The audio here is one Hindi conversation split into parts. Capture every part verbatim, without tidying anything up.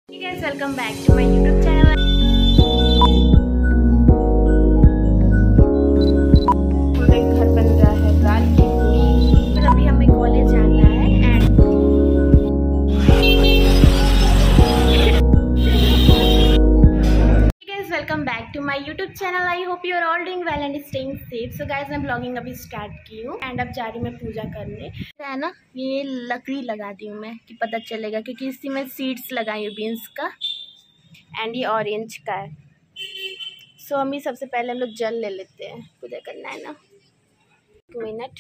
Hey guys, welcome back to my YouTube channel. हमारे घर बन रहा है दाल की पूरी। फिर अभी हमें कॉलेज जाना है and welcome back to my YouTube channel. I hope you are all doing well and staying safe. So guys, मैं ब्लॉगिंग अभी स्टार्ट की हूँ एंड अब जा रही मैं पूजा करने। है ना, ये लकड़ी लगा दी हूँ मैं कि पता चलेगा, क्योंकि इसी में सीड्स लगाई हूँ बीन्स का एंड ये ऑरेंज का है। सो so, अम्मी सबसे पहले हम लोग जल ले लेते हैं, पूजा करना है ना। एक मिनट।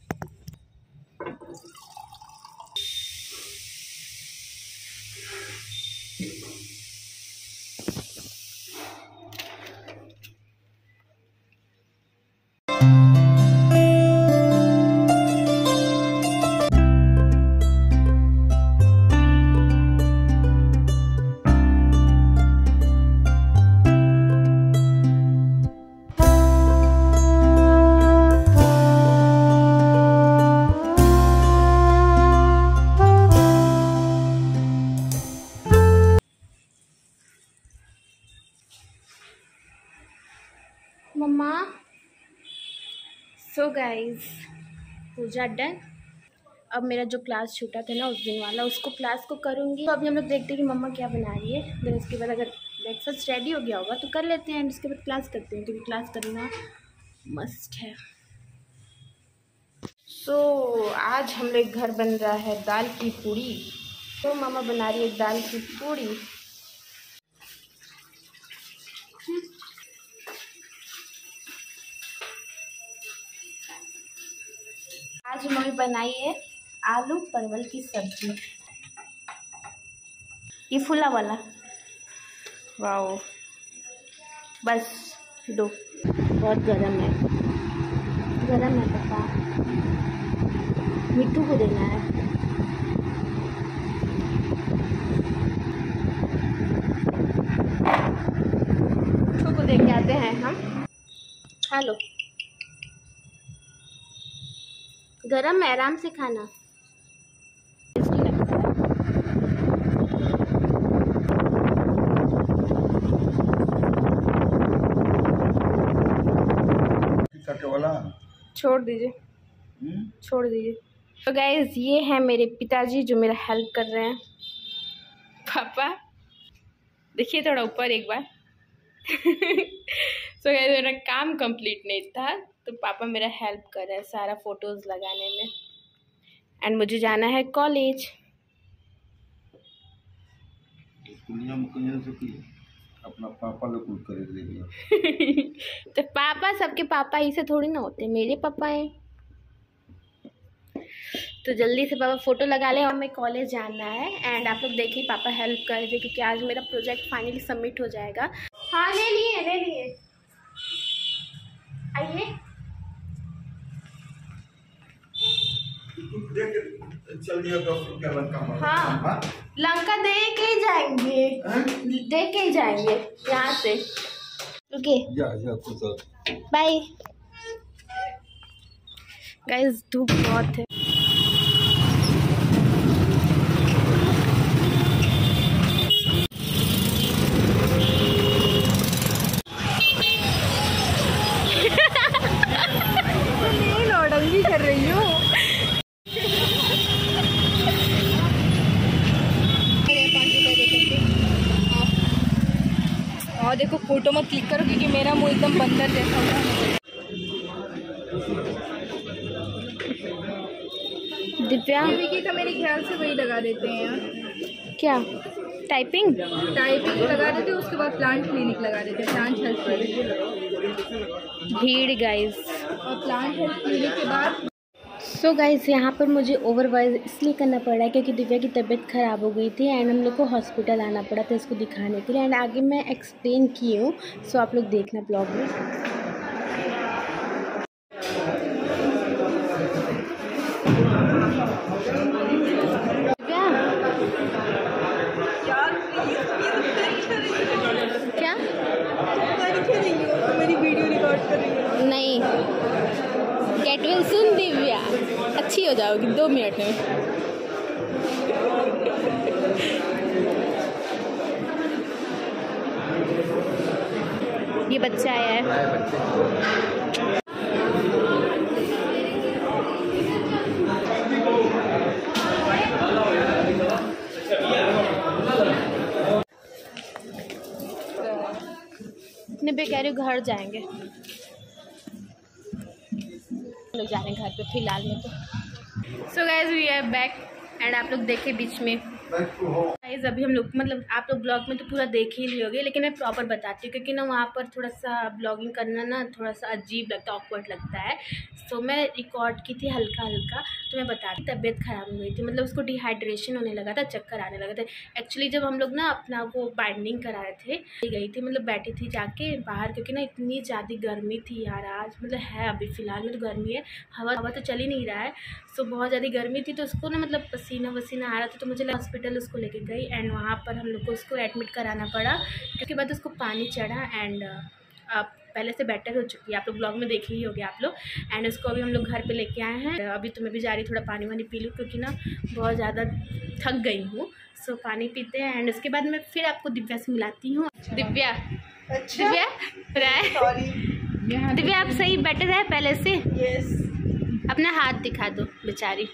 मम्मा, सो गाइज पूजा डन। अब मेरा जो क्लास छूटा था ना उस दिन वाला, उसको क्लास को करूँगी। तो अभी हम लोग देखते हैं कि मम्मा क्या बना रही है। फिर उसके बाद अगर ब्रेकफास्ट रेडी हो गया होगा तो कर लेते हैं एंड उसके बाद क्लास करते हैं, क्योंकि क्लास करना मस्ट है। सो so, आज हम लोग घर बन रहा है दाल की पूरी। तो मम्मा बना रही है दाल की पूरी। आज मम्मी बनाई है आलू परवल की सब्जी, ये फुला वाला। वाओ, बस दो। बहुत गरम है, गरम है पापा। मिट्टू को देना है। मिट्टू को दे के आते हैं हम। खा लो, गरम है, आराम से खाना। छोड़ दीजिए, छोड़ दीजिए। तो गाइज, ये है मेरे पिताजी जो मेरा हेल्प कर रहे हैं। पापा देखिए थोड़ा ऊपर एक बार। तो गाइज, मेरा काम कंप्लीट नहीं था तो पापा मेरा हेल्प कर रहे हैं सारा फोटोज़ लगाने में। एंड मुझे जाना है कॉलेज। अपना पापा लोग कुछ करे। तो पापा सबके पापा ही से थोड़ी ना होते, मेरे पापा हैं। तो जल्दी से पापा फ़ोटो लगा ले और मैं कॉलेज जाना है। एंड आप लोग देखिए पापा हेल्प कर रहे थे, क्योंकि आज मेरा प्रोजेक्ट फाइनली सबमिट हो जाएगा। हाँ, ले लिए ले लिए। आइए, चल दिया दस रुपया लंका। हाँ, लंका दे के जाएंगे, दे के जाएंगे यहाँ से। Okay, bye guys. धूप बहुत है। नौटंकी कर रही हूँ। और देखो, फोटो मत क्लिक करो क्योंकि मेरा मुंह एकदम बंदर जैसा है। दिव्या का मेरे ख्याल से वही लगा देते हैं यार। क्या टाइपिंग टाइपिंग लगा देते हैं, उसके बाद प्लांट क्लिनिक लगा देते हैं, प्लांट हेल्थ क्लिनिक। भीड़ गाइस। और प्लांट हेल्थ क्लिनिक के बाद सो गाइस, यहाँ पर मुझे ओवरवाइज इसलिए करना पड़ा है क्योंकि दिव्या की तबीयत ख़राब हो गई थी एंड हम लोग को हॉस्पिटल आना पड़ा था इसको दिखाने के लिए। एंड आगे मैं एक्सप्लेन की हूँ, सो आप लोग देखना ब्लॉग में। क्या मेरी वीडियो रिकॉर्ड कर रही है? नहीं, गेट वेल सुन दिव्या, अच्छी हो जाओगी दो मिनट में। ये बच्चा आया है। इतने पे कह रही हूँ घर जाएंगे, लोग जा रहे हैं घर पे फिलहाल में तो। So guys we are back and आप लोग देखे बीच में गाइज अभी हम लोग मतलब आप लोग ब्लॉग में तो पूरा देख ही लियोगे, लेकिन मैं प्रॉपर बताती हूँ क्योंकि ना वहाँ पर थोड़ा सा ब्लॉगिंग करना ना थोड़ा सा अजीब लगता है, ऑकवर्ड लगता है। सो मैं रिकॉर्ड की थी हल्का हल्का, तो मैं बताती तबीयत ख़राब हो गई थी, मतलब उसको डिहाइड्रेशन होने लगा था, चक्कर आने लगा था। एक्चुअली जब हम लोग ना अपना वो बाइंडिंग कराए थे गई थी, मतलब बैठी थी जाके बाहर, क्योंकि ना इतनी ज़्यादा गर्मी थी यार आज, मतलब है अभी फ़िलहाल में तो गर्मी है, हवा हवा तो चल ही नहीं रहा है। सो बहुत ज़्यादा गर्मी थी तो उसको ना मतलब पसीना वसीना आ रहा था, तो मुझे हॉस्पिटल उसको लेके गई एंड वहाँ पर हम लोग को उसको एडमिट कराना पड़ा, क्योंकि बाद उसको पानी चढ़ा एंड अब पहले से बेटर हो चुकी है, आप लोग ब्लॉग में देखे ही होगे आप लोग। एंड उसको अभी हम लोग घर पे लेके आए हैं, अभी तो मैं भी जा रही थोड़ा पानी वानी पी लूँ क्योंकि ना बहुत ज़्यादा थक गई हूँ। सो पानी पीते हैं एंड उसके बाद मैं फिर आपको दिव्या से मिलाती हूँ। दिव्या अच्छा दिव्या दिव्या आप सही बेटर है पहले से? यस। अपना हाथ दिखा दो बेचारी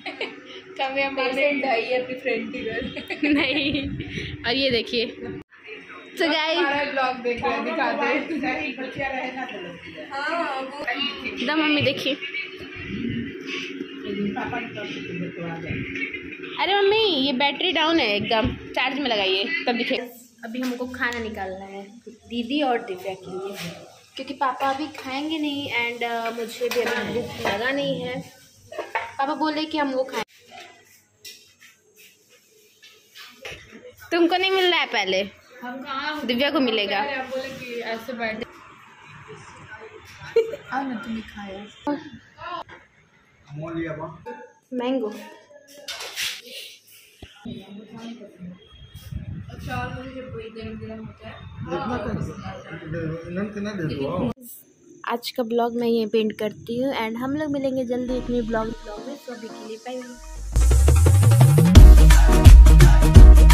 नहीं। और ये देखिए तो गाइस ब्लॉग देख रहे दिखाते द मम्मी देखिए। अरे मम्मी ये बैटरी डाउन है एकदम, चार्ज में लगाइए तब दिखे। अभी हमको खाना निकालना है दीदी और दिव्या के लिए, क्योंकि पापा अभी खाएंगे नहीं एंड uh, मुझे भी अभी भूख लगा नहीं है। पापा बोले कि हम वो खाएं। तुमको नहीं मिल रहा है पहले, हम कहाँ दिव्या को मिलेगा। आप बोले कि ऐसे बैठ आओ ना तुम खाओ। मैंगो आज का ब्लॉग मैं ये पेंट करती हूँ एंड हम लोग मिलेंगे जल्दी एक न्यू ब्लॉग ब्लॉग में। तो अभी के लिए बाय बाय।